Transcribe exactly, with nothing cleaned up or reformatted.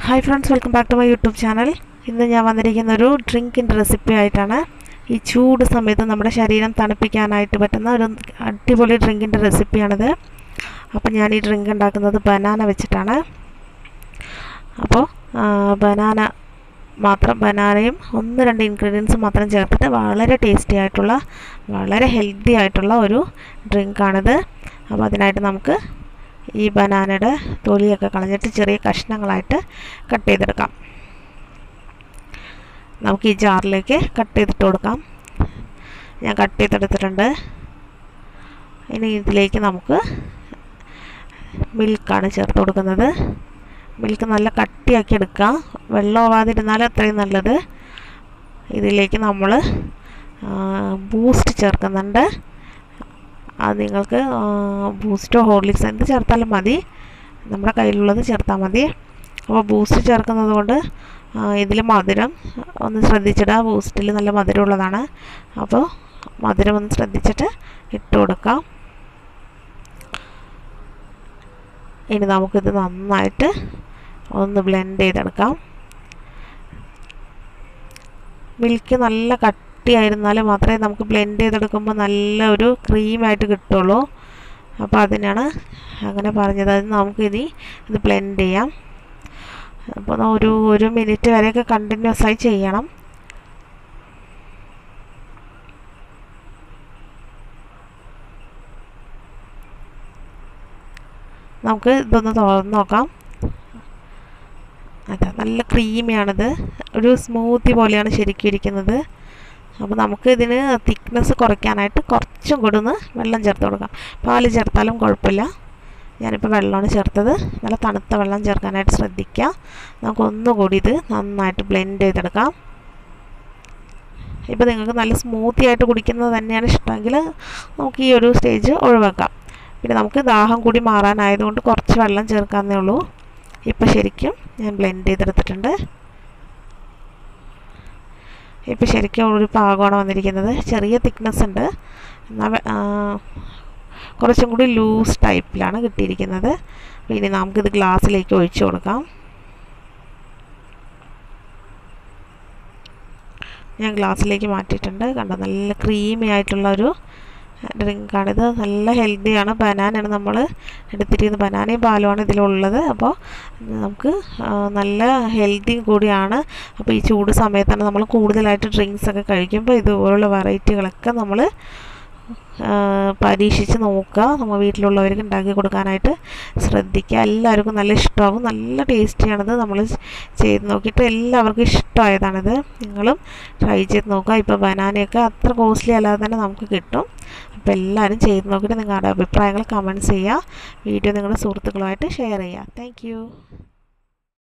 Hi friends, welcome back to my YouTube channel. ഇന്ന് ഞാൻ വന്നിരിക്കുന്ന ഒരു ഡ്രിങ്കിൻ്റെ റെസിപ്പി ആയിട്ടാണ്. ഈ ചൂട് സമയത്ത് നമ്മുടെ ശരീരം തണുപ്പിക്കാനായിട്ട് പറ്റുന്ന ഒരു അടിപൊളി ഡ്രിങ്കിൻ്റെ റെസിപ്പിയാണിത്. അപ്പോൾ ഞാൻ ഈ ഡ്രിങ്ക് ഉണ്ടാക്കുന്നത് ബനാന വെച്ചിട്ടാണ്. അപ്പോൾ ബനാന മാത്രം ബനാനയും ഒന്ന് രണ്ട് ഇൻഗ്രീഡിയൻസ് മാത്രം ചേർത്തിട്ട് വളരെ ടേസ്റ്റി ആയിട്ടുള്ള വളരെ ഹെൽത്തി ആയിട്ടുള്ള ഒരു ഡ്രിങ്കാണിത്. അപ്പോൾ അതിനായിട്ട് നമുക്ക് ഈ ബനാനയുടെ തൊലിയൊക്കെ കളഞ്ഞിട്ട് ചെറിയ കഷ്ണങ്ങളായിട്ട് കട്ട് ചെയ്തെടുക്കാം. നമുക്ക് ഈ ജാറിലേക്ക് കട്ട് ചെയ്തിട്ട് കൊടുക്കാം. ഞാൻ കട്ട് ചെയ്തെടുത്തിട്ടുണ്ട്. ഇനി ഇതിലേക്ക് നമുക്ക് മിൽക്കാണ് ചേർത്ത് കൊടുക്കുന്നത്. മിൽക്ക് നല്ല കട്ടിയാക്കി എടുക്കുക, വെള്ളം ആവാതിരുന്നാൽ അത്രയും നല്ലത്. ഇതിലേക്ക് നമ്മൾ ബൂസ്റ്റ് ചേർക്കുന്നുണ്ട്. അത് നിങ്ങൾക്ക് ബൂസ്റ്റോ ഹോർലിക്സ് എന്ത് ചേർത്താലും മതി, നമ്മുടെ കയ്യിലുള്ളത് ചേർത്താൽ മതി. അപ്പോൾ ബൂസ്റ്റ് ചേർക്കുന്നത് കൊണ്ട് ഇതിൽ മധുരം ഒന്ന് ശ്രദ്ധിച്ചിടുക. ബൂസ്റ്റിൽ നല്ല മധുരമുള്ളതാണ്. അപ്പോൾ മധുരം ഒന്ന് ശ്രദ്ധിച്ചിട്ട് ഇട്ട് കൊടുക്കാം. ഇനി നമുക്കിത് നന്നായിട്ട് ഒന്ന് ബ്ലെൻഡ് ചെയ്തെടുക്കാം. മിൽക്ക് നല്ല കട്ടിയായിരുന്നാൽ മാത്രമേ നമുക്ക് ബ്ലെൻഡ് ചെയ്തെടുക്കുമ്പോൾ നല്ല ഒരു ക്രീമായിട്ട് കിട്ടുള്ളൂ. അപ്പോൾ അതിനാണ് അങ്ങനെ പറഞ്ഞത്. അത് നമുക്കിനി ഇത് ബ്ലെൻഡ് ചെയ്യാം. അപ്പോൾ ഒരു ഒരു മിനിറ്റ് വരെയൊക്കെ കണ്ടിന്യൂസ് ആയി ചെയ്യണം. നമുക്ക് ഇതൊന്ന് തുറന്ന് നോക്കാം. അതെ, നല്ല ക്രീമിയാണിത്. ഒരു സ്മൂത്തി പോലെയാണ് ശരിക്കും ഇരിക്കുന്നത്. അപ്പോൾ നമുക്ക് ഇതിന് തിക്നെസ് കുറയ്ക്കാനായിട്ട് കുറച്ചും കൂടി ഒന്ന് വെള്ളം ചേർത്ത് കൊടുക്കാം. പാല് ചേർത്താലും കുഴപ്പമില്ല. ഞാനിപ്പോൾ വെള്ളമാണ് ചേർത്തത്. നല്ല തണുത്ത വെള്ളം ചേർക്കാനായിട്ട് ശ്രദ്ധിക്കുക. നമുക്കൊന്നുകൂടി ഇത് നന്നായിട്ട് ബ്ലെൻഡ് ചെയ്തെടുക്കാം. ഇപ്പോൾ നിങ്ങൾക്ക് നല്ല സ്മൂത്തി ആയിട്ട് കുടിക്കുന്നത് തന്നെയാണ് ഇഷ്ടമെങ്കിൽ നമുക്ക് ഈ ഒരു സ്റ്റേജ് ഒഴിവാക്കാം. പിന്നെ നമുക്ക് ദാഹം കൂടി മാറാനായതുകൊണ്ട് കുറച്ച് വെള്ളം ചേർക്കാമെന്നേ ഉള്ളൂ. ഇപ്പോൾ ശരിക്കും ഞാൻ ബ്ലെൻഡ് ചെയ്തെടുത്തിട്ടുണ്ട്. ഇപ്പോൾ ശരിക്കും ഒരു പാകമാണ് വന്നിരിക്കുന്നത്. ചെറിയ തിക്നെസ് ഉണ്ട്, എന്നാൽ കുറച്ചും കൂടി ലൂസ് ടൈപ്പിലാണ് കിട്ടിയിരിക്കുന്നത്. ഇനി നമുക്കിത് ഗ്ലാസ്സിലേക്ക് ഒഴിച്ചു കൊടുക്കാം. ഞാൻ ഗ്ലാസ്സിലേക്ക് മാറ്റിയിട്ടുണ്ട്. കണ്ടോ, നല്ല ക്രീമി ആയിട്ടുള്ള ഒരു ഡ്രിങ്കാണിത്. നല്ല ഹെൽത്തിയാണ്. ബനാനയാണ് നമ്മൾ എടുത്തിരിക്കുന്നത്. ബനാനയും പാലുമാണ് ഇതിലുള്ളത്. അപ്പോൾ നമുക്ക് നല്ല ഹെൽത്തിയും കൂടിയാണ്. അപ്പോൾ ഈ ചൂട് സമയത്താണ് നമ്മൾ കൂടുതലായിട്ട് ഡ്രിങ്ക്സ് ഒക്കെ കഴിക്കുമ്പോൾ ഇതുപോലുള്ള വെറൈറ്റികളൊക്കെ നമ്മൾ പരീക്ഷിച്ച് നോക്കുക. നമ്മൾ വീട്ടിലുള്ളവർക്ക് ഉണ്ടാക്കി കൊടുക്കാനായിട്ട് ശ്രദ്ധിക്കുക. എല്ലാവർക്കും നല്ല ഇഷ്ടമാകും. നല്ല ടേസ്റ്റിയാണിത്. നമ്മൾ ചെയ്ത് നോക്കിയിട്ട് എല്ലാവർക്കും ഇഷ്ടമായതാണിത്. നിങ്ങളും ട്രൈ ചെയ്ത് നോക്കുക. ഇപ്പോൾ ബനാനയൊക്കെ അത്ര കോസ്റ്റ്ലി അല്ലാതെ തന്നെ നമുക്ക് കിട്ടും. അപ്പോൾ എല്ലാവരും ചെയ്ത് നോക്കിയിട്ട് നിങ്ങളുടെ അഭിപ്രായങ്ങൾ കമൻറ്റ്സ് ചെയ്യുക. വീഡിയോ നിങ്ങളുടെ സുഹൃത്തുക്കളുമായിട്ട് ഷെയർ ചെയ്യുക. താങ്ക്